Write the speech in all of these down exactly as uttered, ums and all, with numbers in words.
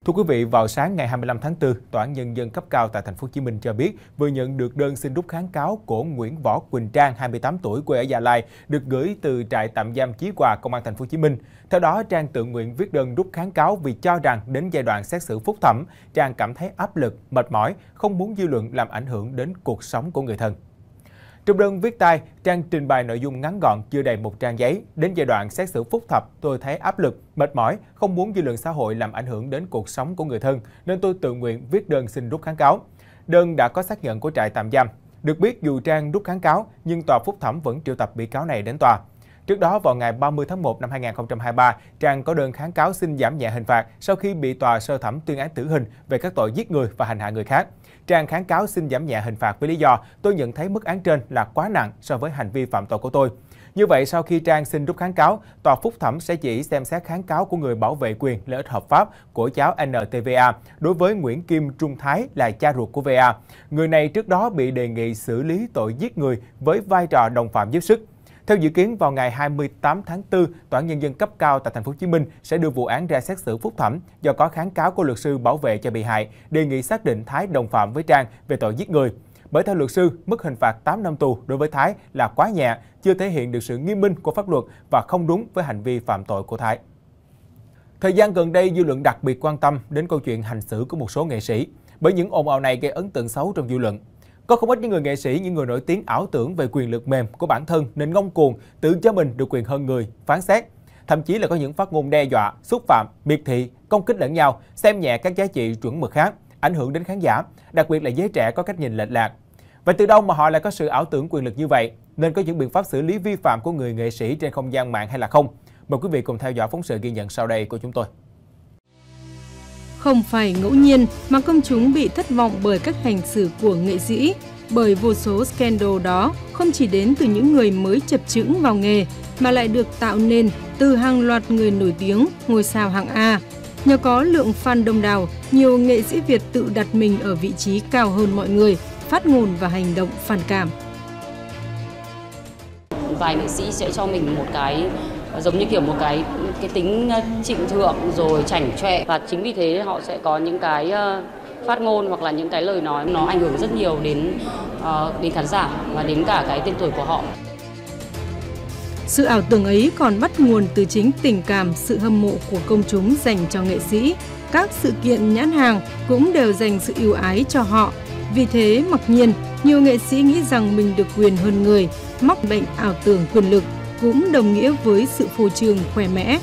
Thưa quý vị, vào sáng ngày hai mươi lăm tháng tư, Tòa án Nhân dân cấp cao tại Thành phố Hồ Chí Minh cho biết vừa nhận được đơn xin rút kháng cáo của Nguyễn Võ Quỳnh Trang, hai mươi tám tuổi, quê ở Gia Lai, được gửi từ trại tạm giam Chí Hòa, Công an Thành phố Hồ Chí Minh. Theo đó, Trang tự nguyện viết đơn rút kháng cáo vì cho rằng đến giai đoạn xét xử phúc thẩm, Trang cảm thấy áp lực, mệt mỏi, không muốn dư luận làm ảnh hưởng đến cuộc sống của người thân. Trong đơn viết tay, Trang trình bày nội dung ngắn gọn chưa đầy một trang giấy. Đến giai đoạn xét xử phúc thẩm, tôi thấy áp lực, mệt mỏi, không muốn dư luận xã hội làm ảnh hưởng đến cuộc sống của người thân, nên tôi tự nguyện viết đơn xin rút kháng cáo. Đơn đã có xác nhận của trại tạm giam. Được biết, dù Trang rút kháng cáo, nhưng tòa phúc thẩm vẫn triệu tập bị cáo này đến tòa. Trước đó, vào ngày ba mươi tháng một năm hai nghìn không trăm hai mươi ba, Trang có đơn kháng cáo xin giảm nhẹ hình phạt sau khi bị tòa sơ thẩm tuyên án tử hình về các tội giết người và hành hạ người khác. Trang kháng cáo xin giảm nhẹ hình phạt với lý do tôi nhận thấy mức án trên là quá nặng so với hành vi phạm tội của tôi. Như vậy, sau khi Trang xin rút kháng cáo, tòa phúc thẩm sẽ chỉ xem xét kháng cáo của người bảo vệ quyền lợi ích hợp pháp của cháu en tê vê a đối với Nguyễn Kim Trung Thái là cha ruột của vê a. Người này trước đó bị đề nghị xử lý tội giết người với vai trò đồng phạm giúp sức. Theo dự kiến, vào ngày hai mươi tám tháng tư, Tòa án Nhân dân cấp cao tại Thành phố Hồ Chí Minh sẽ đưa vụ án ra xét xử phúc thẩm do có kháng cáo của luật sư bảo vệ cho bị hại, đề nghị xác định Thái đồng phạm với Trang về tội giết người. Bởi theo luật sư, mức hình phạt tám năm tù đối với Thái là quá nhẹ, chưa thể hiện được sự nghiêm minh của pháp luật và không đúng với hành vi phạm tội của Thái. Thời gian gần đây, dư luận đặc biệt quan tâm đến câu chuyện hành xử của một số nghệ sĩ, bởi những ồn ào này gây ấn tượng xấu trong dư luận. Có không ít những người nghệ sĩ, những người nổi tiếng ảo tưởng về quyền lực mềm của bản thân nên ngông cuồng, tự cho mình được quyền hơn người, phán xét. Thậm chí là có những phát ngôn đe dọa, xúc phạm, miệt thị, công kích lẫn nhau, xem nhẹ các giá trị chuẩn mực khác, ảnh hưởng đến khán giả, đặc biệt là giới trẻ có cách nhìn lệch lạc. Vậy từ đâu mà họ lại có sự ảo tưởng quyền lực như vậy? Nên có những biện pháp xử lý vi phạm của người nghệ sĩ trên không gian mạng hay là không? Mời quý vị cùng theo dõi phóng sự ghi nhận sau đây của chúng tôi. Không phải ngẫu nhiên mà công chúng bị thất vọng bởi cách hành xử của nghệ sĩ, bởi vô số scandal đó không chỉ đến từ những người mới chập chững vào nghề, mà lại được tạo nên từ hàng loạt người nổi tiếng, ngôi sao hạng A. Nhờ có lượng fan đông đảo, nhiều nghệ sĩ Việt tự đặt mình ở vị trí cao hơn mọi người, phát ngôn và hành động phản cảm. Vài nghệ sĩ sẽ cho mình một cái giống như kiểu một cái cái tính trịnh thượng rồi chảnh chọe, và chính vì thế họ sẽ có những cái phát ngôn hoặc là những cái lời nói nó ảnh hưởng rất nhiều đến uh, đến khán giả và đến cả cái tên tuổi của họ. Sự ảo tưởng ấy còn bắt nguồn từ chính tình cảm, sự hâm mộ của công chúng dành cho nghệ sĩ. Các sự kiện nhãn hàng cũng đều dành sự ưu ái cho họ. Vì thế, mặc nhiên, nhiều nghệ sĩ nghĩ rằng mình được quyền hơn người, mắc bệnh ảo tưởng quyền lực, cũng đồng nghĩa với sự phô trương khoe mẽ.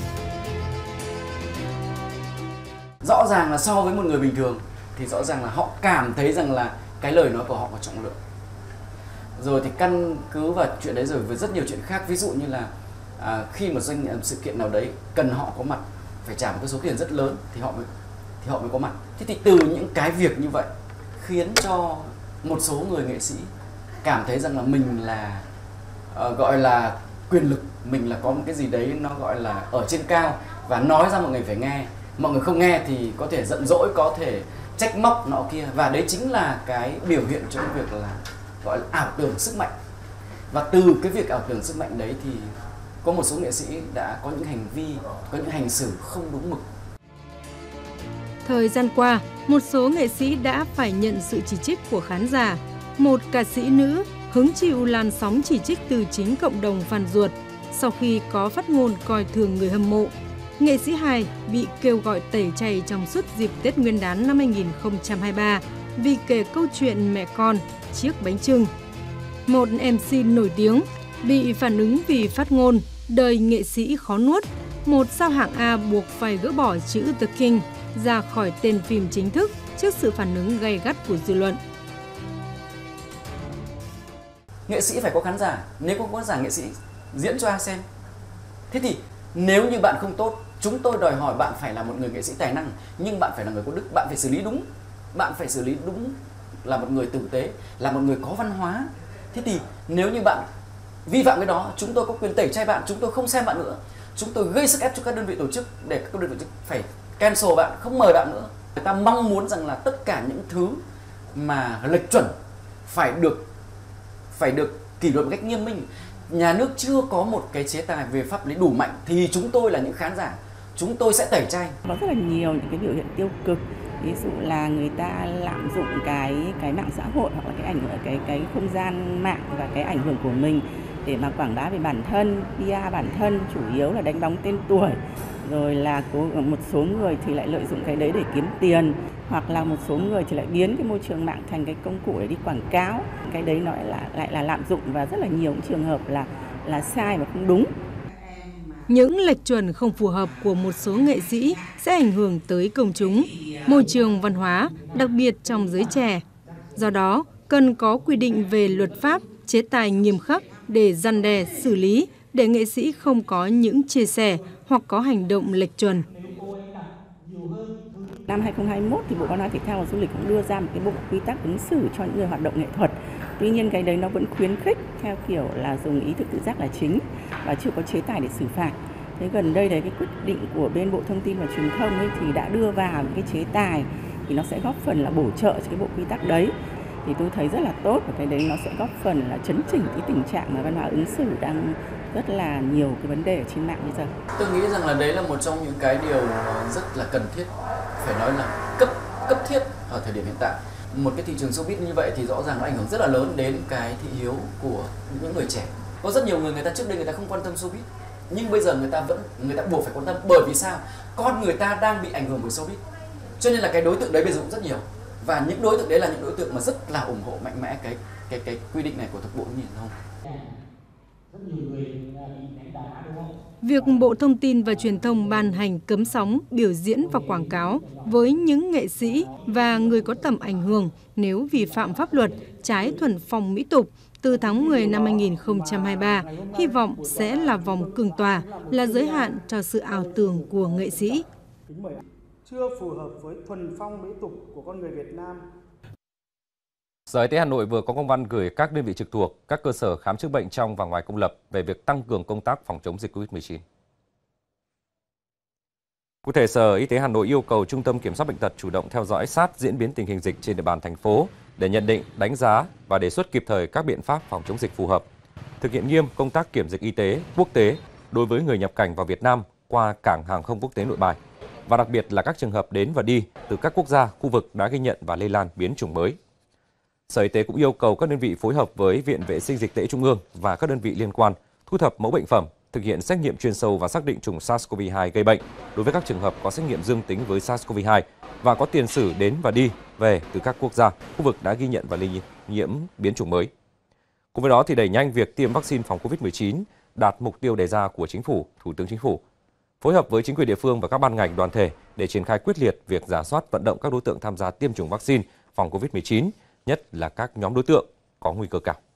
Rõ ràng là so với một người bình thường thì rõ ràng là họ cảm thấy rằng là cái lời nói của họ có trọng lượng. Rồi thì căn cứ vào chuyện đấy rồi với rất nhiều chuyện khác, ví dụ như là à, khi mà doanh sự kiện nào đấy cần họ có mặt, phải trả một cái số tiền rất lớn thì họ mới thì họ mới có mặt. Thế thì từ những cái việc như vậy khiến cho một số người nghệ sĩ cảm thấy rằng là mình là uh, gọi là quyền lực, mình là có một cái gì đấy nó gọi là ở trên cao và nói ra mọi người phải nghe, mọi người không nghe thì có thể giận dỗi, có thể trách móc nọ kia, và đấy chính là cái biểu hiện cho cái việc là gọi là ảo tưởng sức mạnh. Và từ cái việc ảo tưởng sức mạnh đấy thì có một số nghệ sĩ đã có những hành vi, có những hành xử không đúng mực. Thời gian qua, một số nghệ sĩ đã phải nhận sự chỉ trích của khán giả. Một ca sĩ nữ hứng chịu làn sóng chỉ trích từ chính cộng đồng fan ruột sau khi có phát ngôn coi thường người hâm mộ. Nghệ sĩ hài bị kêu gọi tẩy chay trong suốt dịp Tết Nguyên đán năm hai nghìn không trăm hai mươi ba vì kể câu chuyện mẹ con, chiếc bánh chưng. Một em xê nổi tiếng bị phản ứng vì phát ngôn đời nghệ sĩ khó nuốt. Một sao hạng A buộc phải gỡ bỏ chữ The King ra khỏi tên phim chính thức trước sự phản ứng gay gắt của dư luận. Nghệ sĩ phải có khán giả, nếu không có khán giả nghệ sĩ diễn cho ai xem. Thế thì nếu như bạn không tốt, chúng tôi đòi hỏi bạn phải là một người nghệ sĩ tài năng, nhưng bạn phải là người có đức, bạn phải xử lý đúng. Bạn phải xử lý đúng, là một người tử tế, là một người có văn hóa. Thế thì nếu như bạn vi phạm cái đó, chúng tôi có quyền tẩy chay bạn, chúng tôi không xem bạn nữa. Chúng tôi gây sức ép cho các đơn vị tổ chức để các đơn vị tổ chức phải cancel bạn, không mời bạn nữa. Người ta mong muốn rằng là tất cả những thứ mà lệch chuẩn phải được phải được kỷ luật một cách nghiêm minh. Nhà nước chưa có một cái chế tài về pháp lý đủ mạnh thì chúng tôi là những khán giả, chúng tôi sẽ tẩy chay. Có rất là nhiều những cái biểu hiện tiêu cực, ví dụ là người ta lạm dụng cái cái mạng xã hội hoặc là cái ảnh cái cái không gian mạng và cái ảnh hưởng của mình để mà quảng bá về bản thân, pê e bản thân, chủ yếu là đánh bóng tên tuổi. Rồi là một số người thì lại lợi dụng cái đấy để kiếm tiền, hoặc là một số người thì lại biến cái môi trường mạng thành cái công cụ để đi quảng cáo. Cái đấy nó lại là lại là lạm dụng và rất là nhiều trường hợp là là sai và không đúng. Những lệch chuẩn không phù hợp của một số nghệ sĩ sẽ ảnh hưởng tới công chúng, môi trường văn hóa, đặc biệt trong giới trẻ. Do đó, cần có quy định về luật pháp, chế tài nghiêm khắc để răn đe, xử lý, để nghệ sĩ không có những chia sẻ hoặc có hành động lệch chuẩn. Năm hai không hai mốt thì Bộ Văn hóa Thể thao và Du lịch cũng đưa ra một cái bộ quy tắc ứng xử cho những người hoạt động nghệ thuật. Tuy nhiên cái đấy nó vẫn khuyến khích theo kiểu là dùng ý thức tự giác là chính và chưa có chế tài để xử phạt. Thế gần đây đấy cái quyết định của bên Bộ Thông tin và Truyền thông ấy thì đã đưa vào những cái chế tài thì nó sẽ góp phần là bổ trợ cho cái bộ quy tắc đấy. Thì tôi thấy rất là tốt và cái đấy nó sẽ góp phần là chấn chỉnh cái tình trạng mà văn hóa ứng xử đang rất là nhiều cái vấn đề ở trên mạng bây giờ. Tôi nghĩ rằng là đấy là một trong những cái điều rất là cần thiết, phải nói là cấp cấp thiết ở thời điểm hiện tại. Một cái thị trường showbiz như vậy thì rõ ràng nó ảnh hưởng rất là lớn đến cái thị hiếu của những người trẻ. Có rất nhiều người người ta trước đây người ta không quan tâm showbiz, nhưng bây giờ người ta vẫn người ta buộc phải quan tâm, bởi vì sao? Con người ta đang bị ảnh hưởng bởi showbiz. Cho nên là cái đối tượng đấy bây giờ cũng rất nhiều. Và những đối tượng đấy là những đối tượng mà rất là ủng hộ mạnh mẽ cái cái cái quy định này của Bộ Thông tin Truyền thông. Việc Bộ Thông tin và Truyền thông ban hành cấm sóng, biểu diễn và quảng cáo với những nghệ sĩ và người có tầm ảnh hưởng nếu vi phạm pháp luật, trái thuần phong mỹ tục từ tháng mười năm hai nghìn không trăm hai mươi ba, hy vọng sẽ là vòng cương tòa, là giới hạn cho sự ảo tưởng của nghệ sĩ. Chưa phù hợp với thuần phong mỹ tục của con người Việt Nam. Sở Y tế Hà Nội vừa có công văn gửi các đơn vị trực thuộc, các cơ sở khám chữa bệnh trong và ngoài công lập về việc tăng cường công tác phòng chống dịch covid mười chín. Cụ thể, Sở Y tế Hà Nội yêu cầu Trung tâm Kiểm soát Bệnh tật chủ động theo dõi sát diễn biến tình hình dịch trên địa bàn thành phố để nhận định, đánh giá và đề xuất kịp thời các biện pháp phòng chống dịch phù hợp. Thực hiện nghiêm công tác kiểm dịch y tế, quốc tế đối với người nhập cảnh vào Việt Nam qua cảng hàng không quốc tế Nội Bài, và đặc biệt là các trường hợp đến và đi từ các quốc gia, khu vực đã ghi nhận và lây lan biến chủng mới. Sở Y tế cũng yêu cầu các đơn vị phối hợp với Viện Vệ sinh Dịch tễ Trung ương và các đơn vị liên quan thu thập mẫu bệnh phẩm, thực hiện xét nghiệm chuyên sâu và xác định chủng SARS-xê o vê hai gây bệnh đối với các trường hợp có xét nghiệm dương tính với SARS-xê o vê hai và có tiền sử đến và đi về từ các quốc gia, khu vực đã ghi nhận và lây nhiễm biến chủng mới. Cùng với đó thì đẩy nhanh việc tiêm vaccine phòng covid mười chín, đạt mục tiêu đề ra của Chính phủ, Thủ tướng Chính phủ. Phối hợp với chính quyền địa phương và các ban ngành đoàn thể để triển khai quyết liệt việc rà soát vận động các đối tượng tham gia tiêm chủng vaccine phòng covid mười chín, nhất là các nhóm đối tượng có nguy cơ cao.